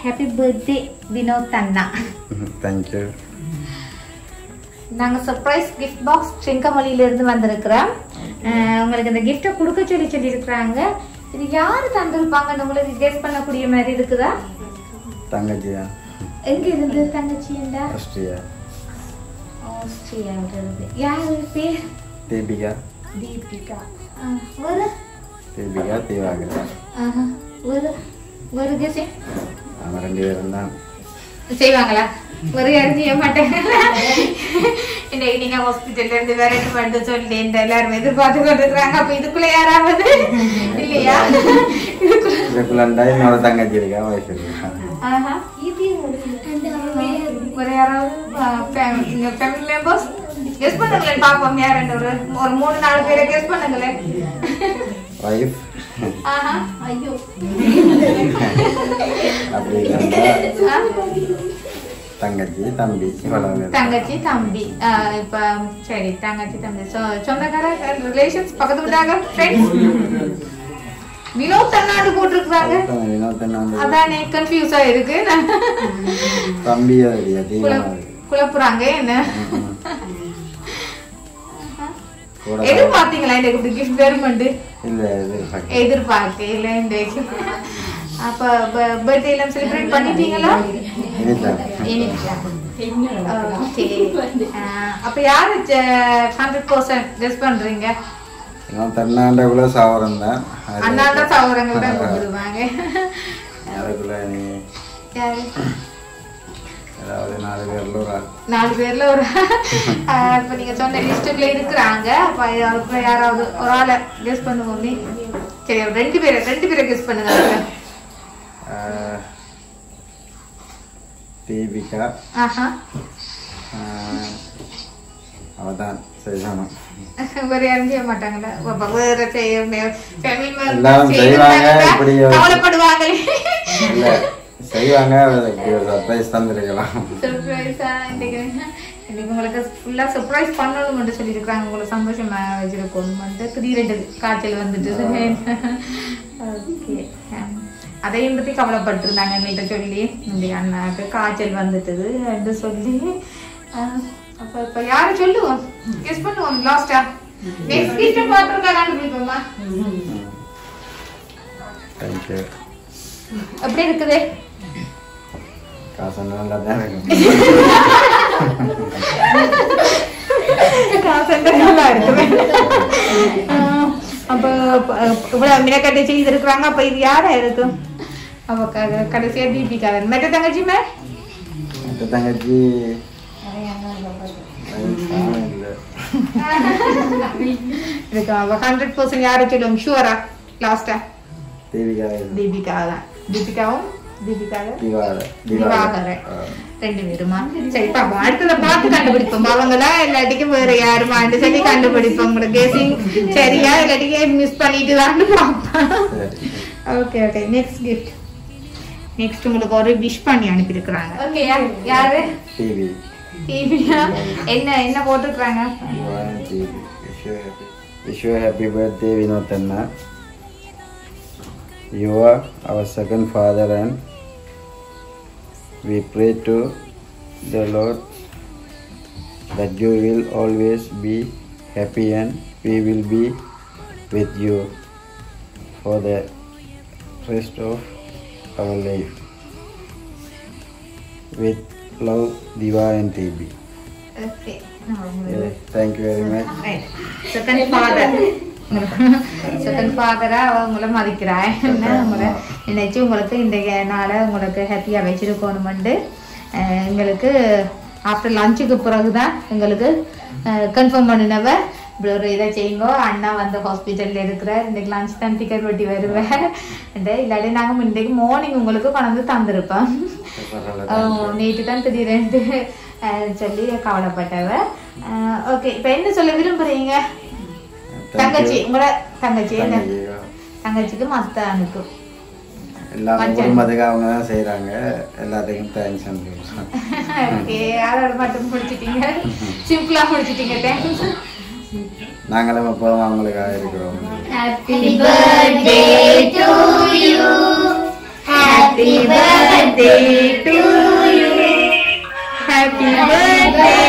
Happy birthday Vinod Anna. Thank you. நாங்க surprise gift box Trincomalee ல இருந்து வந்திருக்கோம். உங்களுக்கு இந்த gift கொடுக்க சொல்லி இருக்காங்க. இது யாரு தந்திருப்பாங்கன்னு உங்களுக்கு கெஸ் பண்ணக்கூடிய மாதிரி இருக்குதா? தங்கச்சியா. எங்க இருந்து தங்கச்சியா? ஆஸ்ட்ரியா. ஆஸ்ட்ரியா இருந்து. யாரு பேர்? தீபிகா. தீபிகா. வேற? தீபிகா தீவாகரா. வேற கெஸ்? அவங்க ரெண்டு பேரும் தான் செய்வாங்களா? ஒரு யாரும் செய்ய மாட்டேன். இன்னைக்கு நீங்க ஹாஸ்பிட்டல்ல இருந்து வேற என்ன பண்ண சொல்லி எல்லாரும் எதிர்பார்த்து கொண்டிருக்காங்க. அப்ப இதுக்குள்ள யாராவது இல்லையா? இதுக்குள்ள என்னோட தங்கச்சி இருக்கா, வயசு இருக்கா. ஒரு யாராவது ஃபேமிலி மெம்பர்ஸ் கெஸ் பண்ணுங்களேன் பாப்போம். யாருன்னு ஒரு 3-4 பேரை கெஸ் பண்ணுங்களேன். வைஃப். ஐயோ அப்படி தங்கச்சி தம்பி. தங்கச்சி தம்பி. இப்ப சரி தங்கச்சி தம்பி சொந்தக்கார ரிலேஷன்ஸ் பக்கத்து விட்டாங்க ஃப்ரெண்ட்ஸ். வினோத் அண்ணாடு போட்டிருக்காங்க. வினோத் அண்ணாடு அதானே கன்ஃபியூஸா இருக்கு. தம்பியா குழப்புறாங்க என்ன? எதிர்பார்த்தீங்களா இந்த கிஃப்ட் வருமெண்டு? இல்ல எதிர்பார்க்க இல்ல. இந்த அப்ப பர்த்டே எல்லாம் செலிப்ரேட் பண்ணிட்டீங்களா? ஓகே. அப்ப யாரு 100% கெஸ் பண்றீங்க? அண்ணாண்டக்குள்ள சவரம் தான். அண்ணாண்ட சவரங்கள் தான் கொடுத்துருவாங்க. அதுக்குள்ள நீ யாரு? அதாவது 4 பேர்ல ஒரு இப்ப நீங்க சொன்ன லிஸ்டுக்குள்ள இருக்கிறாங்க. அப்ப யாராவது ஒரு ஆளை கெஸ் பண்ணுவோமே. சரி ரெண்டு பேரை கெஸ் பண்ணுங்க. தீபிகா. அவதான் செய்யணும். வேற யாரும் செய்ய மாட்டாங்களா? வேற கவலைப்படுவாங்களே. செய்வாங்க. சர்ப்ரைஸ் தந்துருக்கலாம். சர்ப்ரைஸா இன்னைக்கு உங்களுக்கு ஃபுல்லா சர்ப்ரைஸ் பண்ணணும்னு சொல்லியிருக்காங்க. உங்களுக்கு சந்தோஷமா வச்சிருக்கணும். திடீரெண்டு காய்ச்சல் வந்துட்டு ஓகே அதையும் பத்தி கவலைப்பட்டிருந்தாங்க எங்கள்கிட்ட சொல்லி. இந்த அண்ணாக்கு காய்ச்சல் வந்துட்டுது என்று சொல்லி. அப்ப இப்ப யாரு சொல்லுவோம் கெஸ் பண்ணுவோம் லாஸ்டா. நெக்ஸ்ட் கிஃப்ட் பாத்துருக்காங்கன்னு சொல்லிப்போமா. Thank you. எப்படி இருக்குது? காசு நல்லா தான் இருக்கு. காசு நல்லா இருக்கு. அப்ப இவ்வளவு மினக்கட்டை செய்து இருக்கிறாங்க. அப்ப இது யாரா இருக்கும்? அவ கடைசியா தீபிகா. மெட்ட தங்கச்சி தங்கச்சி 100% யாரை சொல்லுவோம் ஷுவரா லாஸ்டா? தீபிகா தான். தீபிகாவும் திவாகரன் ரெண்டு பேருமா? சரி பாப்போம். அடுத்தத பார்த்து கண்டுபிடிப்போம். அவங்களா இல்லாட்டிக்கும் வேற யாருமா சொல்லி கண்டுபிடிப்போம். உங்களுக்கு கெஸிங் சரியா இல்லாட்டிக்கு மிஸ் பண்ணிட்டு தான் பார்ப்போம். Okay okay. Next gift. Next உங்களுக்கு ஒரு விஷ் பண்ணி அனுப்பியிருக்கிறாங்க. ஓகே யாரு? டிவியா. என்ன போட்டிருக்காங்க? Wish you a happy birthday Vinod Anna. You are our second father and we pray to the Lord that you will always be happy and we will be with you for the rest of our life. With love, Diva and TB. Okay. Thank you very much. Second father உங்களை மதிக்கிறாய். உங்களை நினைச்சு உங்களுக்கு இந்த நாளை உங்களுக்கு ஹாப்பியா வச்சிருக்கணும்னு எங்களுக்கு after லஞ்சுக்கு பிறகுதான் எங்களுக்கு கன்ஃபார்ம் பண்ணினவ. இப்படி ஒரு இதை செய்யுங்கோ. அண்ணா வந்து ஹாஸ்பிட்டல்ல இருக்கிற இன்னைக்கு லஞ்ச் தான் டிக்கெட் வெட்டி வருவேன். இல்லாட்டி நாங்கள் இன்றைக்கு மார்னிங் உங்களுக்கு கொண்டு தந்திருப்போம். நேற்று தான் திடீரென்று சொல்லி கவலைப்பட்டவ. ஓகே இப்ப என்ன சொல்ல விரும்புறீங்க? தங்கச்சி உங்களோட தங்கச்சி என்ன தங்கச்சிக்கு மத்த அனுக்கும் அவங்க தான் செய்யறாங்க. எல்லாத்துக்கும் தேங்க்ஸ். ஓகே யாரோட மட்டும் முடிச்சிட்டீங்க. சிம்பிளா முடிச்சிட்டீங்க. தேங்க்ஸ். நாங்களும் எப்போதும் அவங்களுக்காக இருக்கிறோம். Happy birthday to you. Happy Happy birthday to you. Happy birthday